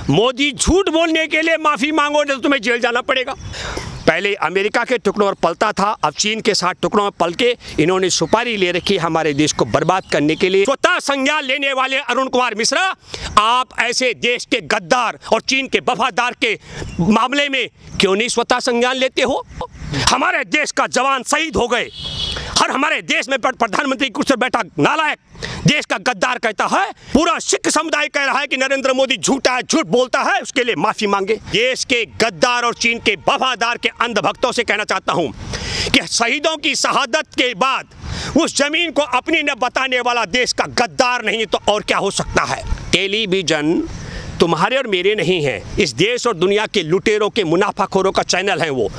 मोदी झूठ बोलने के लिए माफी मांगो तो तुम्हें जेल जाना पड़ेगा। पहले अमेरिका के टुकड़ों पर पलता था, अब चीन के साथ टुकड़ों में पल के इन्होंने सुपारी ले रखी हमारे देश को बर्बाद करने के लिए। स्वतः संज्ञान लेने वाले अरुण कुमार मिश्रा, आप ऐसे देश के गद्दार और चीन के वफादार के मामले में क्यों नहीं स्वतः संज्ञान लेते हो? हमारे देश का जवान शहीद हो गए और हमारे देश में प्रधानमंत्री कुर्सी पर बैठा नालायक देश का गद्दार कहता है, पूरा सिख समुदाय कह रहा है कि नरेंद्र मोदी झूठा है, झूठ बोलता है, उसके लिए माफी मांगे। देश के गद्दार और चीन के वफादार के अंधभक्तों से कहना चाहता हूं कि शहीदों की शहादत के बाद उस जमीन को अपनी न बताने वाला देश का गद्दार नहीं तो और क्या हो सकता है। टेलीविजन तुम्हारे और मेरे नहीं है, इस देश और दुनिया के लुटेरों के मुनाफाखोरों का चैनल है वो।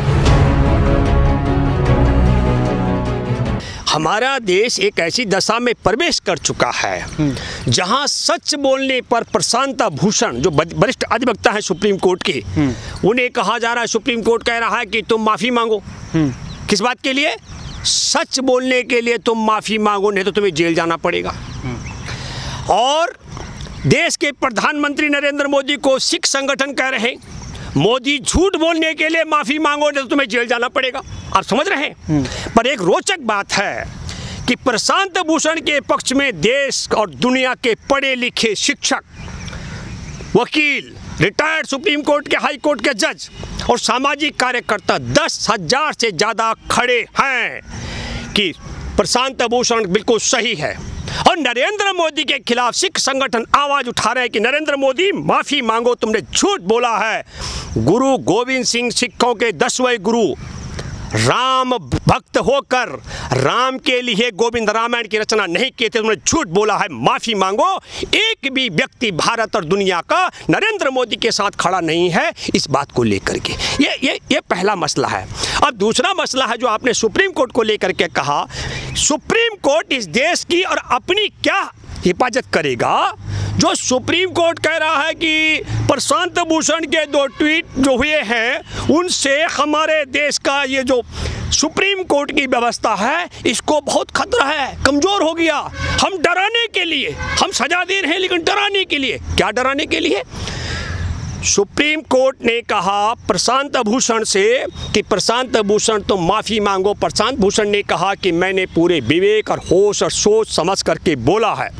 हमारा देश एक ऐसी दशा में प्रवेश कर चुका है जहां सच बोलने पर प्रशांत भूषण, जो वरिष्ठ अधिवक्ता हैं सुप्रीम कोर्ट के, उन्हें कहा जा रहा है, सुप्रीम कोर्ट कह रहा है कि तुम माफी मांगो। किस बात के लिए? सच बोलने के लिए तुम माफी मांगो, नहीं तो तुम्हें जेल जाना पड़ेगा। और देश के प्रधानमंत्री नरेंद्र मोदी को सिख संगठन कह रहे हैं, मोदी झूठ बोलने के लिए माफी मांगो, नहीं तो तुम्हें जेल जाना पड़ेगा। आप समझ रहे हैं? पर एक रोचक बात है कि प्रशांत भूषण के पक्ष में देश और दुनिया के पढ़े लिखे शिक्षक, वकील, रिटायर्ड सुप्रीम कोर्ट के, हाई कोर्ट के जज और सामाजिक कार्यकर्ता 10,000 से ज़्यादा खड़े हैं कि प्रशांत भूषण बिल्कुल सही है। और नरेंद्र मोदी के खिलाफ सिख संगठन आवाज उठा रहे हैं कि नरेंद्र मोदी माफी मांगो, तुमने झूठ बोला है। गुरु गोविंद सिंह सिखों के 10वें गुरु राम भक्त होकर राम के लिए गोविंद रामायण की रचना नहीं किए थे, तुमने झूठ बोला है, माफी मांगो। एक भी व्यक्ति भारत और दुनिया का नरेंद्र मोदी के साथ खड़ा नहीं है इस बात को लेकर के। ये पहला मसला है। अब दूसरा मसला है जो आपने सुप्रीम कोर्ट को लेकर के कहा, सुप्रीम कोर्ट इस देश की और अपनी क्या हिफाजत करेगा? जो सुप्रीम कोर्ट कह रहा है कि प्रशांत भूषण के 2 ट्वीट जो हुए हैं उनसे हमारे देश का ये जो सुप्रीम कोर्ट की व्यवस्था है इसको बहुत खतरा है, कमजोर हो गया। हम डराने के लिए, हम सजा दे रहे हैं लेकिन डराने के लिए। क्या डराने के लिए? सुप्रीम कोर्ट ने कहा प्रशांत भूषण से कि प्रशांत भूषण तुम माफी मांगो। प्रशांत भूषण ने कहा कि मैंने पूरे विवेक और होश और सोच समझ करके बोला है।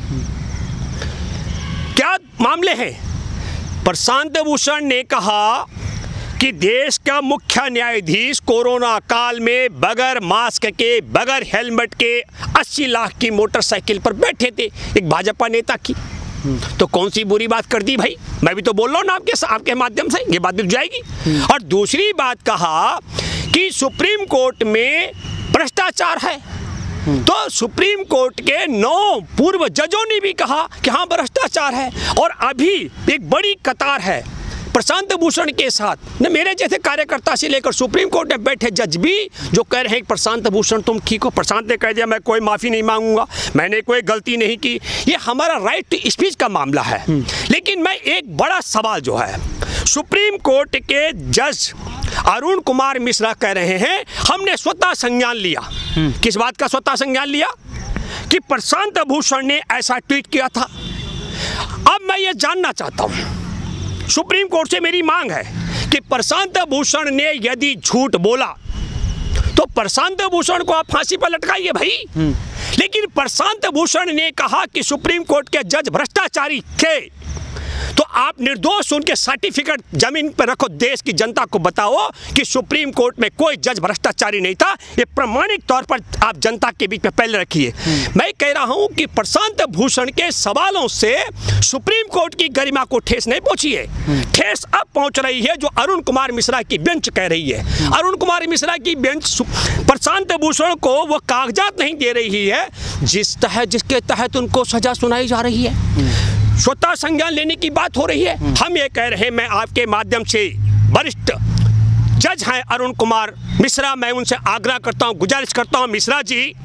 क्या मामले हैं? प्रशांत भूषण ने कहा कि देश का मुख्य न्यायाधीश कोरोना काल में बगैर मास्क के, बगैर हेलमेट के 80 लाख की मोटरसाइकिल पर बैठे थे, एक भाजपा नेता की। तो कौन सी बुरी बात कर दी भाई? मैं भी तो बोल रहा हूँ ना आपके माध्यम से, ये बात भी जाएगी। और दूसरी बात कहा कि सुप्रीम कोर्ट में भ्रष्टाचार है। तो सुप्रीम कोर्ट के 9 पूर्व जजों ने भी कहा कि हाँ भ्रष्टाचार है। और अभी एक बड़ी कतार है प्रशांत भूषण के साथ, न मेरे जैसे कार्यकर्ता से लेकर सुप्रीम कोर्ट में बैठे जज भी जो कह रहे हैं प्रशांत भूषण तुम ठीक हो। प्रशांत ने कह दिया मैं कोई माफ़ी नहीं मांगूंगा, मैंने कोई गलती नहीं की। ये हमारा राइट टू स्पीच का मामला है। लेकिन मैं एक बड़ा सवाल जो है, सुप्रीम कोर्ट के जज अरुण कुमार मिश्रा कह रहे हैं हमने स्वतः संज्ञान लिया। किस बात का स्वतः संज्ञान लिया? कि प्रशांत भूषण ने ऐसा ट्वीट किया था। अब मैं ये जानना चाहता हूं, सुप्रीम कोर्ट से मेरी मांग है कि प्रशांत भूषण ने यदि झूठ बोला तो प्रशांत भूषण को आप फांसी पर लटकाइए भाई। लेकिन प्रशांत भूषण ने कहा कि सुप्रीम कोर्ट के जज भ्रष्टाचारी थे, तो आप निर्दोष उनके सर्टिफिकेट जमीन पर रखो, देश की जनता को बताओ कि सुप्रीम कोर्ट में कोई जज भ्रष्टाचारी नहीं था। ये प्रमाणिक तौर पर आप जनता के बीच में पहले रखिए। मैं कह रहा हूं कि प्रशांत भूषण के सवालों से सुप्रीम कोर्ट की गरिमा को ठेस नहीं पहुंची है। ठेस अब पहुंच रही है जो अरुण कुमार मिश्रा की बेंच कह रही है। अरुण कुमार मिश्रा की बेंच प्रशांत भूषण को वो कागजात नहीं दे रही है जिसके तहत उनको सजा सुनाई जा रही है। स्वतः संज्ञान लेने की बात हो रही है। हम ये कह रहे हैं, मैं आपके माध्यम से वरिष्ठ जज हैं अरुण कुमार मिश्रा, मैं उनसे आग्रह करता हूं, गुजारिश करता हूं, मिश्रा जी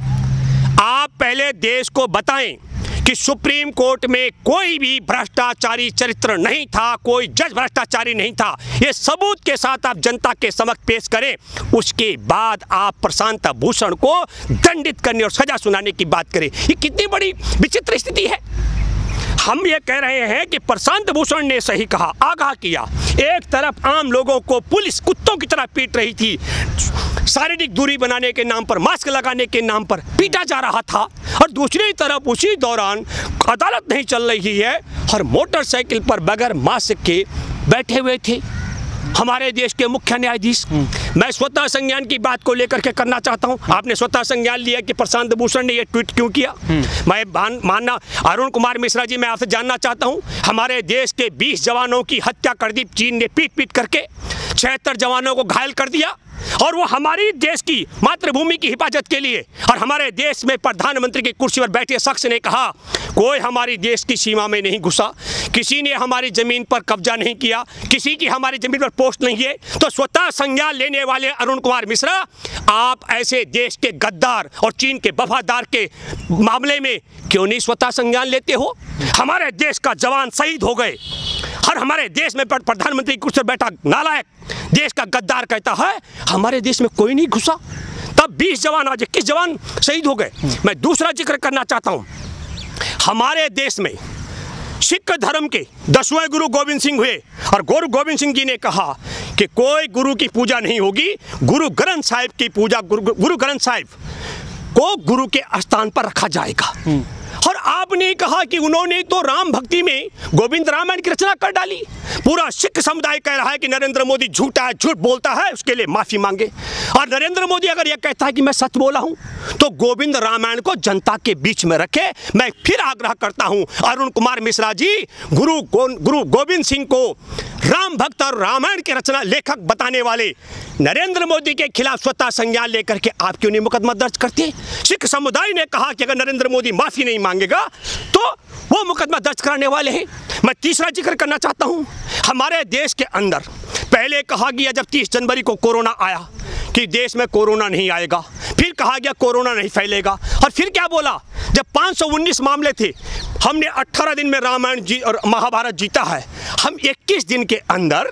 आप पहले देश को बताएं कि सुप्रीम कोर्ट में कोई भी भ्रष्टाचारी चरित्र नहीं था, कोई जज भ्रष्टाचारी नहीं था। ये सबूत के साथ आप जनता के समक्ष पेश करें, उसके बाद आप प्रशांत भूषण को दंडित करने और सजा सुनाने की बात करें। ये कितनी बड़ी विचित्र स्थिति है। हम ये कह रहे हैं कि प्रशांत भूषण ने सही कहा, आगाह किया। एक तरफ आम लोगों को पुलिस कुत्तों की तरह पीट रही थी, शारीरिक दूरी बनाने के नाम पर, मास्क लगाने के नाम पर पीटा जा रहा था, और दूसरी तरफ उसी दौरान अदालत नहीं चल रही है और मोटरसाइकिल पर बगैर मास्क के बैठे हुए थे हमारे देश के मुख्य न्यायाधीश। मैं स्वतः संज्ञान की बात को लेकर के करना चाहता हूं। आपने स्वतः संज्ञान लिया कि प्रशांत भूषण ने यह ट्वीट क्यों किया। मैं मानना अरुण कुमार मिश्रा जी, मैं आपसे जानना चाहता हूं, हमारे देश के 20 जवानों की हत्या कर दी चीन ने पीट पीट करके, 76 जवानों को घायल कर दिया, और वो हमारी देश की मातृभूमि की हिफाजत के लिए, और हमारे देश में प्रधानमंत्री की कुर्सी पर बैठे शख्स ने कहा कोई हमारी देश की सीमा में नहीं घुसा, किसी ने हमारी जमीन पर कब्जा नहीं किया, किसी की हमारी जमीन पर पोस्ट नहीं है। तो स्वतः संज्ञान लेने वाले अरुण कुमार मिश्रा, आप ऐसे देश के गद्दार और चीन के वफादार के मामले में क्यों नहीं स्वतः संज्ञान लेते हो? हमारे देश का जवान शहीद हो गए और हमारे देश में प्रधानमंत्री की कुर्सी पर बैठा नालायक देश का गद्दार कहता है हमारे देश में कोई नहीं घुसा। तब 20 जवान, आज 21 जवान शहीद हो गए। मैं दूसरा जिक्र करना चाहता हूं, हमारे देश में सिख धर्म के 10वें गुरु गोविंद सिंह हुए, और गुरु गोविंद सिंह जी ने कहा कि कोई गुरु की पूजा नहीं होगी, गुरु ग्रंथ साहिब की पूजा, गुरु ग्रंथ साहिब को गुरु के स्थान पर रखा जाएगा। और आपने कहा कि उन्होंने तो राम भक्ति में गोविंद रामायण की रचना कर डाली। पूरा सिख समुदाय कह रहा है कि नरेंद्र मोदी झूठा है, झूठ बोलता है, उसके लिए माफी मांगे। और नरेंद्र मोदी अगर यह कहता है कि मैं सच बोला हूं, तो गोविंद रामायण को जनता के बीच में रखे। मैं फिर आग्रह करता हूं अरुण कुमार मिश्रा जी, गुरु गोविंद सिंह को राम भक्त और रामायण के रचना लेखक बताने वाले नरेंद्र मोदी के खिलाफ स्वतः संज्ञान लेकर के आप क्यों नहीं मुकदमा दर्ज करते? सिख समुदाय ने कहा कि अगर नरेंद्र मोदी माफी नहीं मांगेगा तो वो मुकदमा दर्ज कराने वाले हैं। मैं तीसरा जिक्र करना चाहता हूं, हमारे देश के अंदर पहले कहा गया जब 30 जनवरी को कोरोना आया कि देश में कोरोना नहीं आएगा, फिर कहा गया कोरोना नहीं फैलेगा, और फिर क्या बोला जब 519 मामले थे, हमने 18 दिन में रामायण जी और महाभारत जीता है, हम 21 दिन के अंदर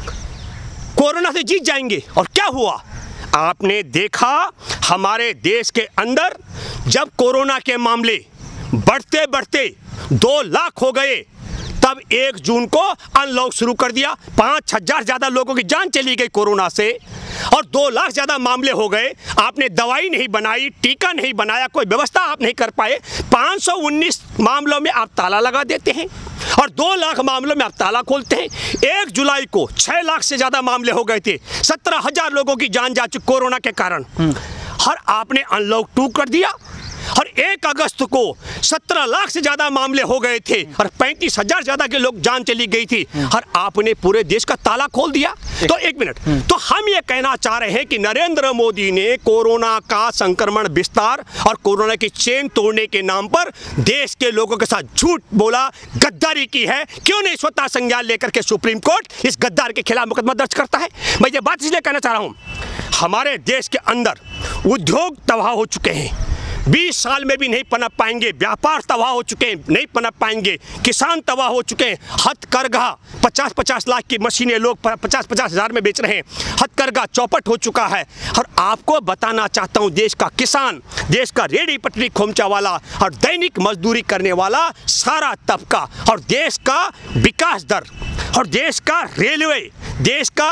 कोरोना से जीत जाएंगे। और क्या हुआ आपने देखा, हमारे देश के अंदर जब कोरोना के मामले बढ़ते बढ़ते 2 लाख हो गए, तब 1 जून को अनलॉक शुरू कर दिया। 5,000 ज़्यादा लोगों की जान चली गई कोरोना से, और 2 लाख ज़्यादा मामले हो गए। आपने दवाई नहीं बनाई, टीका नहीं बनाया, कोई व्यवस्था आप नहीं कर पाए। 519 मामलों में आप ताला लगा देते हैं और 2 लाख मामलों में आप ताला खोलते हैं। 1 जुलाई को 6 लाख से ज़्यादा मामले हो गए थे, 17,000 लोगों की जान जा चुकी कोरोना के कारण, और आपने अनलॉक 2 कर दिया। और 1 अगस्त को 17 लाख से ज़्यादा मामले हो गए थे और 35,000 ज़्यादा के लोग जान चली गई थी, और आपने पूरे देश का ताला खोल दिया। तो 1 मिनट, तो हम ये कहना चाह रहे हैं कि नरेंद्र मोदी ने कोरोना का संक्रमण विस्तार और कोरोना की चेन तोड़ने के नाम पर देश के लोगों के साथ झूठ बोला, गद्दारी की है। क्यों नहीं स्वतः संज्ञान लेकर के सुप्रीम कोर्ट इस गद्दार के खिलाफ मुकदमा दर्ज करता है? मैं ये बात इसलिए कहना चाह रहा हूँ, हमारे देश के अंदर उद्योग तबाह हो चुके हैं, 20 साल में भी नहीं पनप पाएंगे, व्यापार तबाह हो चुके हैं, नहीं पनप पाएंगे, किसान तबाह हो चुके हैं, हथकरघा 50-50 लाख की मशीनें लोग 50-50 हज़ार में बेच रहे हैं, हथकरघा चौपट हो चुका है। और आपको बताना चाहता हूं, देश का किसान, देश का रेडी पटरी खोमचा वाला और दैनिक मजदूरी करने वाला सारा तबका, और देश का विकास दर, और देश का रेलवे, देश का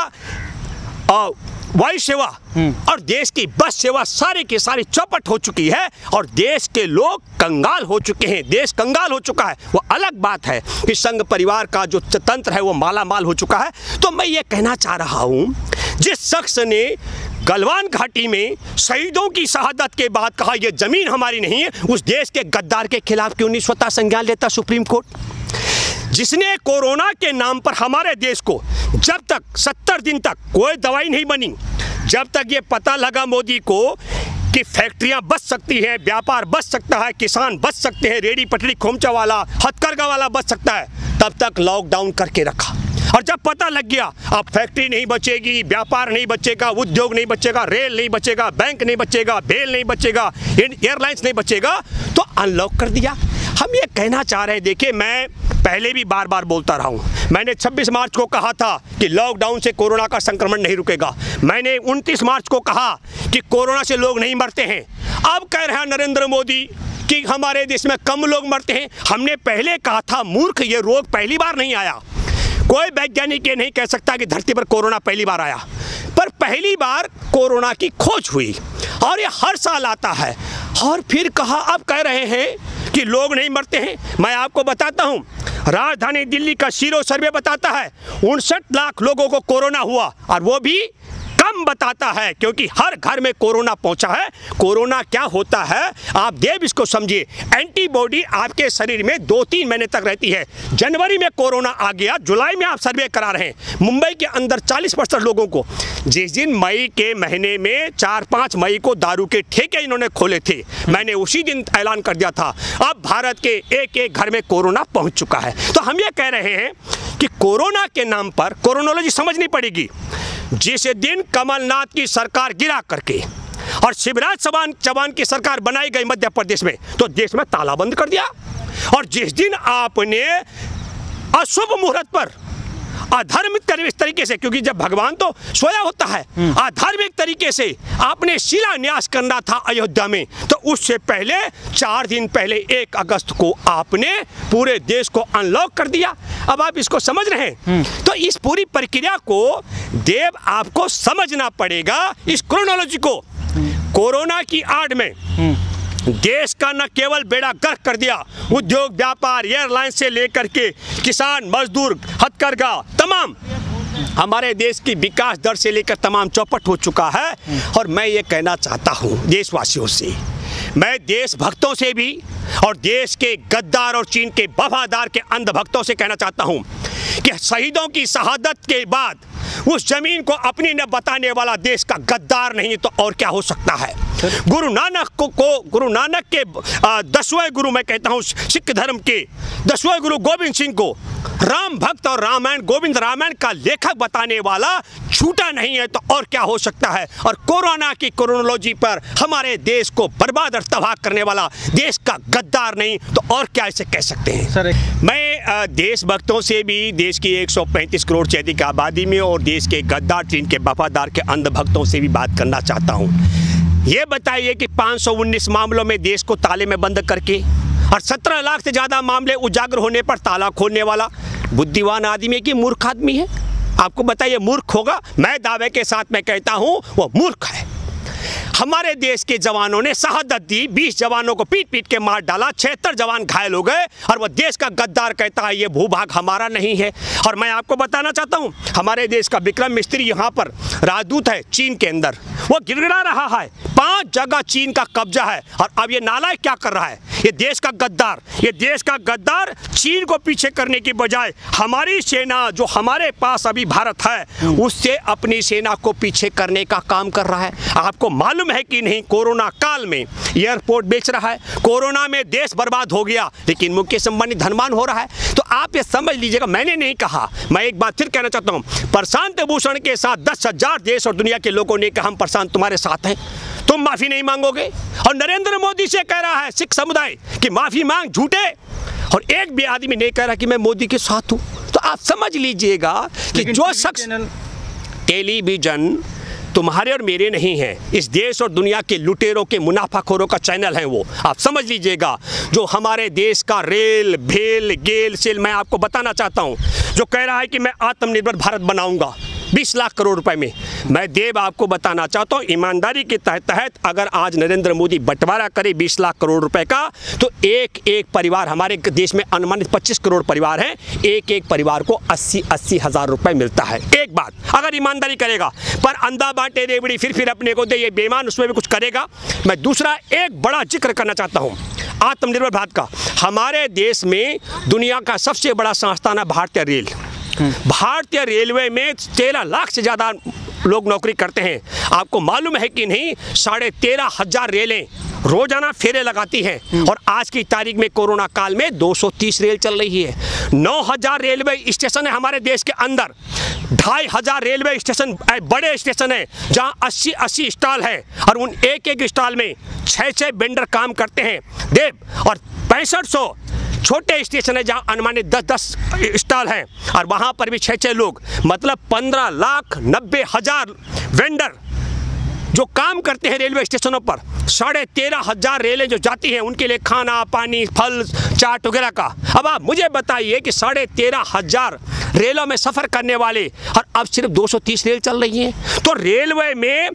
वायु सेवा और देश की बस सेवा सारे की सारी चौपट हो चुकी है, और देश के लोग कंगाल हो चुके हैं। देश कंगाल हो चुका है। वो अलग बात है कि संघ परिवार का जो तंत्र है वो माला माल हो चुका है। तो मैं ये कहना चाह रहा हूँ, जिस शख्स ने गलवान घाटी में शहीदों की शहादत के बाद कहा यह जमीन हमारी नहीं है, उस देश के गद्दार के खिलाफ क्यों नहीं स्वतः संज्ञान लेता सुप्रीम कोर्ट? जिसने कोरोना के नाम पर हमारे देश को जब तक 70 दिन तक कोई दवाई नहीं बनी, जब तक ये पता लगा मोदी को कि फैक्ट्रियां बच सकती हैं, व्यापार बच सकता है, किसान बच सकते हैं, रेडी पटरी खोमचा वाला, हथकरघा वाला बच सकता है, तब तक लॉकडाउन करके रखा। और जब पता लग गया अब फैक्ट्री नहीं बचेगी, व्यापार नहीं बचेगा, उद्योग नहीं बचेगा, रेल नहीं बचेगा, बैंक नहीं बचेगा, बेल नहीं बचेगा, एयरलाइंस नहीं बचेगा, तो अनलॉक कर दिया। हम ये कहना चाह रहे हैं, देखिए मैं पहले भी बार बार बोलता रहा हूँ, मैंने 26 मार्च को कहा था कि लॉकडाउन से कोरोना का संक्रमण नहीं रुकेगा। मैंने 29 मार्च को कहा कि कोरोना से लोग नहीं मरते हैं। अब कह रहे हैं नरेंद्र मोदी कि हमारे देश में कम लोग मरते हैं। हमने पहले कहा था मूर्ख, ये रोग पहली बार नहीं आया। कोई वैज्ञानिक ये नहीं कह सकता कि धरती पर कोरोना पहली बार आया, पर पहली बार कोरोना की खोज हुई और ये हर साल आता है। और फिर कहा, अब कह रहे हैं कि लोग नहीं मरते हैं। मैं आपको बताता हूँ, राजधानी दिल्ली का सीरो सर्वे बताता है 59 लाख लोगों को कोरोना हुआ, और वो भी कम बताता है क्योंकि हर घर में कोरोना पहुंचा है। कोरोना क्या होता है आप देव इसको समझिए, एंटीबॉडी आपके शरीर में 2-3 महीने तक रहती है। जनवरी में कोरोना आ गया, जुलाई में आप सर्वे करा रहे हैं मुंबई के अंदर 40% लोगों को। जिस दिन मई के महीने में 4-5 मई को दारू के ठेके इन्होंने खोले थे, मैंने उसी दिन ऐलान कर दिया था अब भारत के एक घर में कोरोना पहुंच चुका है। तो हम ये कह रहे हैं कि कोरोना के नाम पर कोरोनोलॉजी समझनी पड़ेगी। जिस दिन कमलनाथ की सरकार गिरा करके और शिवराज चौहान की सरकार बनाई गई मध्य प्रदेश में, तो देश में ताला बंद कर दिया। और जिस दिन आपने अशुभ मुहूर्त पर अधार्मिक तरीके से, क्योंकि जब भगवान तो सोया होता है, अधार्मिक तरीके से आपने शिलान्यास करना था अयोध्या में, तो उससे पहले 4 दिन पहले 1 अगस्त को आपने पूरे देश को अनलॉक कर दिया। अब आप इसको समझ रहे हैं? तो इस पूरी प्रक्रिया को देव आपको समझना पड़ेगा, इस क्रोनोलॉजी को। कोरोना की आड़ में देश का न केवल बेड़ा गर्क कर दिया, उद्योग व्यापार एयरलाइन से लेकर के किसान मजदूर हथकरघा तमाम हमारे देश की विकास दर से लेकर तमाम चौपट हो चुका है। और मैं ये कहना चाहता हूँ देशवासियों से, मैं देशभक्तों से भी और देश के गद्दार और चीन के वफादार के अंधभक्तों से कहना चाहता हूँ कि शहीदों की शहादत के बाद उस जमीन को अपनी न बताने वाला देश का गद्दार नहीं तो और क्या हो सकता है। गुरु नानक के 10वें गुरु, मैं कहता हूँ सिख धर्म के 10वें गुरु गोविंद सिंह को राम भक्त और रामायण गोविंद रामायण का लेखक बताने वाला झूठा नहीं है तो और क्या हो सकता है। और कोरोना की क्रोनोलॉजी पर हमारे देश को बर्बाद और तबाह करने वाला देश का गद्दार नहीं तो और क्या इसे कह सकते हैं। सर मैं देशभक्तों से भी, देश की 135 करोड़ से अधिक आबादी में और देश के गद्दार चीन के वफादार के अंधभक्तों से भी बात करना चाहता हूँ। ये बताइए कि 519 मामलों में देश को ताले में बंद करके और 17 लाख से ज़्यादा मामले उजागर होने पर ताला खोलने वाला बुद्धिमान आदमी है कि मूर्ख आदमी है? आपको बताइए मूर्ख होगा? मैं दावे के साथ मैं कहता हूँ वो मूर्ख है। हमारे देश के जवानों ने शहादत दी, 20 जवानों को पीट पीट के मार डाला, 76 जवान घायल हो गए और वो देश का गद्दार कहता है ये भूभाग हमारा नहीं है। और मैं आपको बताना चाहता हूँ हमारे देश का विक्रम मिस्त्री यहाँ पर राजदूत है चीन के अंदर, वो गिड़गिड़ा रहा है, 5 जगह चीन का कब्जा है। और अब ये नालायक क्या कर रहा है? ये देश का गद्दार चीन को पीछे करने की बजाय हमारी सेना जो हमारे पास अभी भारत है उससे अपनी सेना को पीछे करने का काम कर रहा है। आपको मालूम है कि नहीं, कोरोना काल में एयरपोर्ट बेच रहा है, कोरोना में देश बर्बाद हो गया लेकिन मुकेश अंबानी धनवान हो रहा है। तो आप ये समझ लीजिएगा, मैंने नहीं कहा, मैं एक बात फिर कहना चाहता हूँ, प्रशांत भूषण के साथ 10,000 देश और दुनिया के लोगों ने कहा हम प्रशांत तुम्हारे साथ हैं, तुम माफी नहीं मांगोगे। और नरेंद्र मोदी से कह रहा है सिख समुदाय कि माफी मांग, झूठे। और एक भी आदमी नहीं कह रहा कि मैं मोदी के साथ हूं। तो आप समझ लीजिएगा कि जो शख्स, टेलीविजन तुम्हारे और मेरे नहीं है, इस देश और दुनिया के लुटेरों के मुनाफाखोरों का चैनल है वो। आप समझ लीजिएगा जो हमारे देश का रेल भेल गेल सेल, मैं आपको बताना चाहता हूं, जो कह रहा है कि मैं आत्मनिर्भर भारत बनाऊंगा 20 लाख करोड़ रुपए में, मैं देव आपको बताना चाहता हूँ ईमानदारी के तहत अगर आज नरेंद्र मोदी बंटवारा करे 20 लाख करोड़ रुपए का, तो एक परिवार, हमारे देश में अनुमानित 25 करोड़ परिवार हैं, एक परिवार को 80 हज़ार रुपए मिलता है। एक बात अगर ईमानदारी करेगा, पर अंधा बांटे रेवड़ी फिर अपने को दे, ये बेईमान उसमें भी कुछ करेगा। मैं दूसरा एक बड़ा जिक्र करना चाहता हूँ आत्मनिर्भर भारत का। हमारे देश में दुनिया का सबसे बड़ा संस्थान है भारतीय रेल। भारतीय रेलवे में 13 लाख से ज़्यादा लोग नौकरी करते हैं। आपको मालूम है कि नहीं, 13,500 रेलें रोजाना फेरे लगाती हैं और आज की तारीख में कोरोना काल में 230 रेल चल रही है। 9,000 रेलवे स्टेशन है हमारे देश के अंदर, 2,500 रेलवे स्टेशन बड़े स्टेशन है जहां 80 स्टॉल है और उन एक स्टॉल में 6 वेंडर काम करते हैं देव। और 6500 छोटे स्टेशन है जहां अनुमानित 10 स्टॉल हैं और वहां पर भी 6 लोग, मतलब 15,90,000 वेंडर जो काम करते हैं रेलवे स्टेशनों पर, 13,500 रेलें जो जाती हैं उनके लिए खाना, पानी, फल, चाट वगैरह का। अब आप मुझे बताइए कि 13,500 रेलों में सफ़र करने वाले और अब सिर्फ 230 रेल चल रही हैं, तो रेलवे में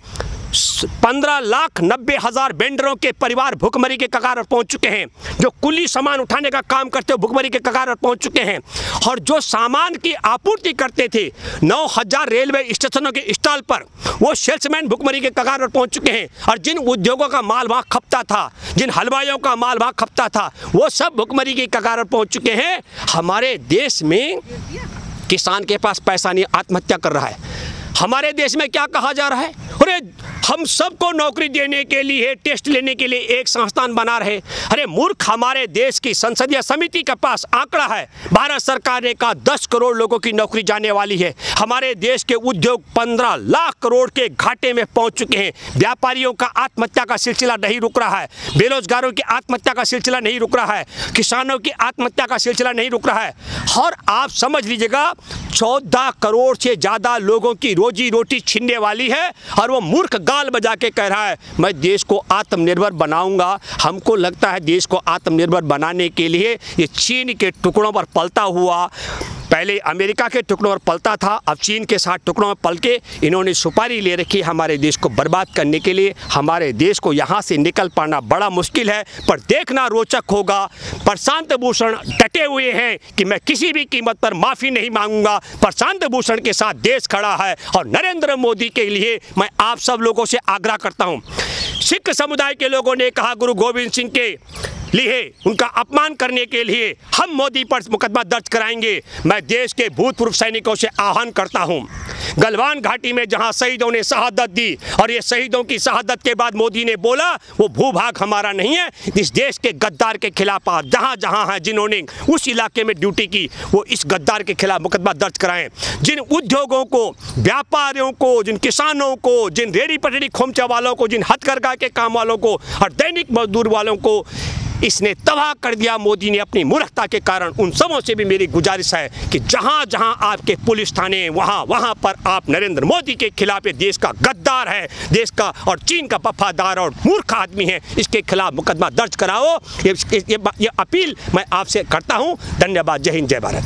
15,90,000 वेंडरों के परिवार भुखमरी के कगार पर पहुंच चुके हैं, जो कुली सामान उठाने का काम करते हुए भुखमरी के कगार पर पहुंच चुके हैं, और जो सामान की आपूर्ति करते थे 9,000 रेलवे स्टेशनों के स्टॉल पर, वो सेल्समैन भुखमरी के कगार पर पहुंच चुके हैं, और जिन उद्योगों का माल वहाँ खपता था, जिन हलवाइयों का माल वहाँ खपता था, वो सब भुखमरी की कगार पर पहुँच चुके हैं। हमारे देश में किसान के पास पैसा नहीं, आत्महत्या कर रहा है। हमारे देश में क्या कहा जा रहा है, अरे हम सबको नौकरी देने के लिए, टेस्ट लेने के लिए एक संस्थान बना रहे। अरे मूर्ख, हमारे देश की संसदीय समिति के पास आंकड़ा है, भारत सरकार ने कहा 10 करोड़ लोगों की नौकरी जाने वाली है। हमारे देश के उद्योग 15 लाख करोड़ के घाटे में पहुंच चुके हैं। व्यापारियों का आत्महत्या का सिलसिला नहीं रुक रहा है, बेरोजगारों की आत्महत्या का सिलसिला नहीं रुक रहा है, किसानों की आत्महत्या का सिलसिला नहीं रुक रहा है। और आप समझ लीजिएगा 14 करोड़ से ज़्यादा लोगों की रोजी रोटी छीनने वाली है, और वो मूर्ख गाल बजा के कह रहा है मैं देश को आत्मनिर्भर बनाऊंगा। हमको लगता है देश को आत्मनिर्भर बनाने के लिए ये चीन के टुकड़ों पर पलता हुआ, पहले अमेरिका के टुकड़ों पर पलता था, अब चीन के साथ टुकड़ों में पल के इन्होंने सुपारी ले रखी हमारे देश को बर्बाद करने के लिए। हमारे देश को यहाँ से निकल पाना बड़ा मुश्किल है, पर देखना रोचक होगा। प्रशांत भूषण डटे हुए हैं कि मैं किसी भी कीमत पर माफ़ी नहीं मांगूंगा। प्रशांत भूषण के साथ देश खड़ा है, और नरेंद्र मोदी के लिए मैं आप सब लोगों से आग्रह करता हूँ। सिख समुदाय के लोगों ने कहा गुरु गोविंद सिंह के लिए उनका अपमान करने के लिए हम मोदी पर मुकदमा दर्ज कराएंगे। मैं देश के भूतपूर्व सैनिकों से आह्वान करता हूं, गलवान घाटी में जहां शहीदों ने शहादत दी, और ये शहीदों की शहादत के बाद मोदी ने बोला वो भूभाग हमारा नहीं है, इस देश के गद्दार के खिलाफ जहां जहां हैं जिन्होंने उस इलाके में ड्यूटी की, वो इस गद्दार के खिलाफ मुकदमा दर्ज कराएं। जिन उद्योगों को, व्यापारियों को, जिन किसानों को, जिन रेडी पटरी खोमचा वालों को, जिन हथकरघा के काम वालों को और दैनिक मजदूर वालों को इसने तबाह कर दिया मोदी ने अपनी मूर्खता के कारण, उन सबों से भी मेरी गुजारिश है कि जहां जहां आपके पुलिस थाने वहां पर आप नरेंद्र मोदी के खिलाफ, ये देश का गद्दार है, देश का और चीन का वफादार और मूर्ख आदमी है, इसके खिलाफ मुकदमा दर्ज कराओ। ये अपील मैं आपसे करता हूं। धन्यवाद। जय हिंद, जय भारत।